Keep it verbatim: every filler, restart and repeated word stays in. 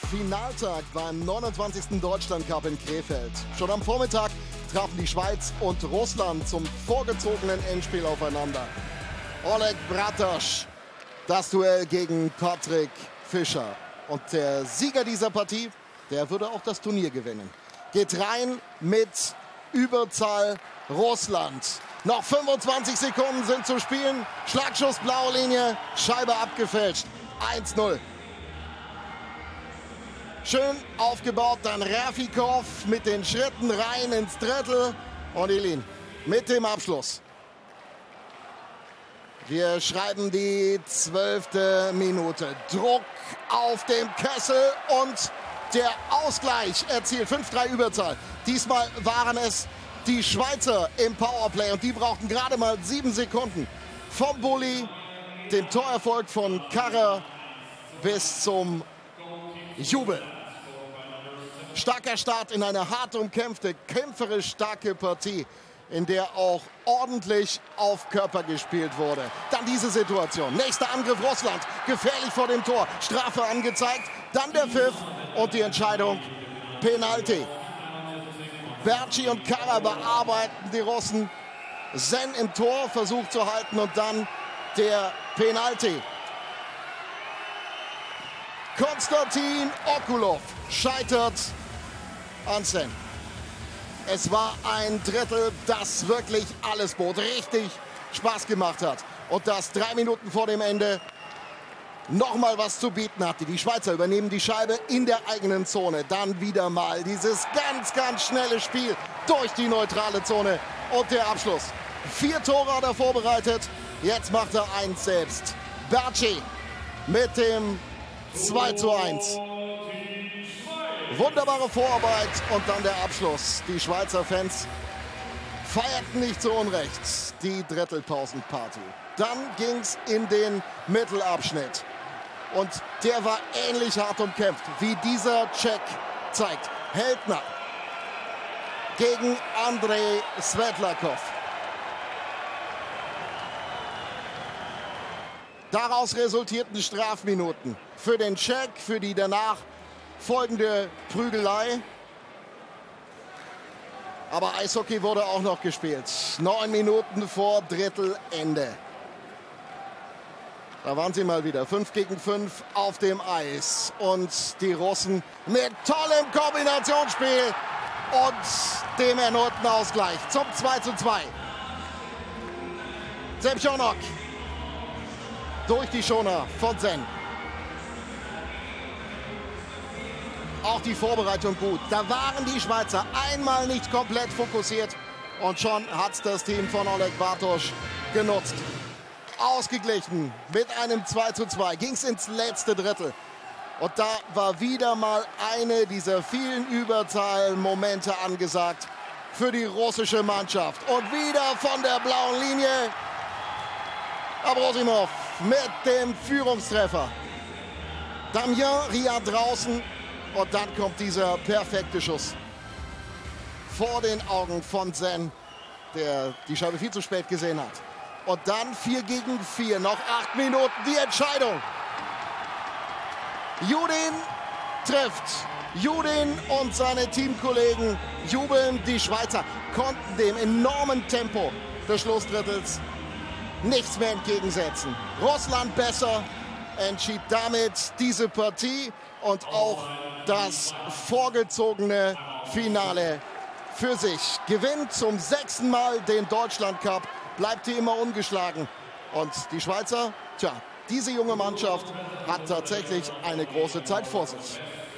Finaltag beim neunundzwanzigsten Deutschlandcup in Krefeld. Schon am Vormittag trafen die Schweiz und Russland zum vorgezogenen Endspiel aufeinander. Oleg Bratoš, das Duell gegen Patrick Fischer. Und der Sieger dieser Partie, der würde auch das Turnier gewinnen. Geht rein mit Überzahl Russland. Noch fünfundzwanzig Sekunden sind zu spielen. Schlagschuss, blaue Linie, Scheibe abgefälscht. eins null. Schön aufgebaut, dann Rafikov mit den Schritten rein ins Drittel. Und Ilin mit dem Abschluss. Wir schreiben die zwölfte Minute. Druck auf dem Kessel und der Ausgleich erzielt. fünf drei Überzahl. Diesmal waren es die Schweizer im Powerplay und die brauchten gerade mal sieben Sekunden. Vom Bulli, dem Torerfolg von Karrer bis zum Jubel. Starker Start in eine hart umkämpfte, kämpferisch starke Partie, in der auch ordentlich auf Körper gespielt wurde. Dann diese Situation. Nächster Angriff Russland. Gefährlich vor dem Tor. Strafe angezeigt. Dann der Pfiff und die Entscheidung. Penalty. Berchi und Karrer bearbeiten die Russen. Sen im Tor versucht zu halten und dann der Penalty. Konstantin Okulov scheitert an Sen. Es war ein Drittel, das wirklich alles bot, richtig Spaß gemacht hat. Und das drei Minuten vor dem Ende nochmal was zu bieten hatte. Die Schweizer übernehmen die Scheibe in der eigenen Zone. Dann wieder mal dieses ganz, ganz schnelle Spiel durch die neutrale Zone. Und der Abschluss. Vier Tore hat er vorbereitet. Jetzt macht er eins selbst. Berchi mit dem zwei zu eins. Wunderbare Vorarbeit und dann der Abschluss. Die Schweizer Fans feierten nicht zu Unrecht die Drittelpausenparty. Dann ging es in den Mittelabschnitt. Und der war ähnlich hart umkämpft, wie dieser Check zeigt. Heldner gegen Andrei Svetlakov. Daraus resultierten Strafminuten für den Check, für die danach folgende Prügelei. Aber Eishockey wurde auch noch gespielt. Neun Minuten vor Drittelende. Da waren sie mal wieder. Fünf gegen fünf auf dem Eis. Und die Russen mit tollem Kombinationsspiel und dem erneuten Ausgleich zum zwei zu zwei. Semjonok durch die Schoner von Sen. Auch die Vorbereitung gut. Da waren die Schweizer einmal nicht komplett fokussiert. Und schon hat das Team von Oleg Bratoš genutzt. Ausgeglichen mit einem zwei zu zwei. Ging es ins letzte Drittel. Und da war wieder mal eine dieser vielen Überzahlmomente angesagt für die russische Mannschaft. Und wieder von der blauen Linie Abrosimov mit dem Führungstreffer. Damien Ria draußen. Und dann kommt dieser perfekte Schuss vor den Augen von Sen, der die Scheibe viel zu spät gesehen hat. Und dann vier gegen vier, noch acht Minuten, die Entscheidung. Judin trifft. Judin und seine Teamkollegen jubeln. Die Schweizer konnten dem enormen Tempo des Schlussdrittels nichts mehr entgegensetzen. Russland besser, entschied damit diese Partie und auch das vorgezogene Finale für sich. Gewinnt zum sechsten Mal den Deutschlandcup, bleibt hier immer ungeschlagen. Und die Schweizer, tja, diese junge Mannschaft hat tatsächlich eine große Zeit vor sich.